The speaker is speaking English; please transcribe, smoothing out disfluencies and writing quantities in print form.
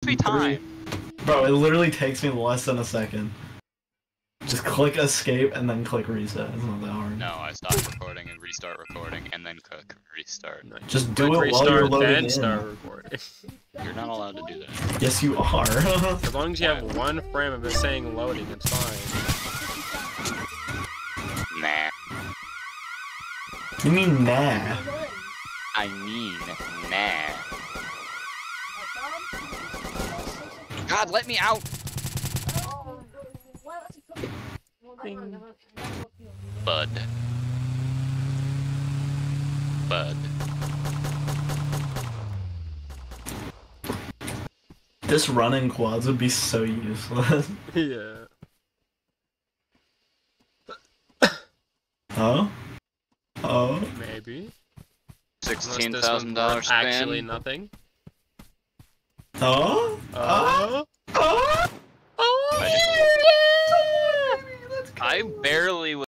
be time. Bro, it literally takes me less than a second. Just click escape and then click reset. It's not that hard. No, I stopped recording and restart recording and then click restart. Just do it while you're loading then in. start recording. You're not allowed to do that. Yes, you are. As long as you have one frame of it saying loading, it's fine. Nah. You mean nah? I mean, nah. God, let me out! Bud. Bud. This running quads would be so useless. Yeah. Oh? Oh? Maybe. $16,000 span. Actually nothing. Oh? Oh? Oh? Oh? I barely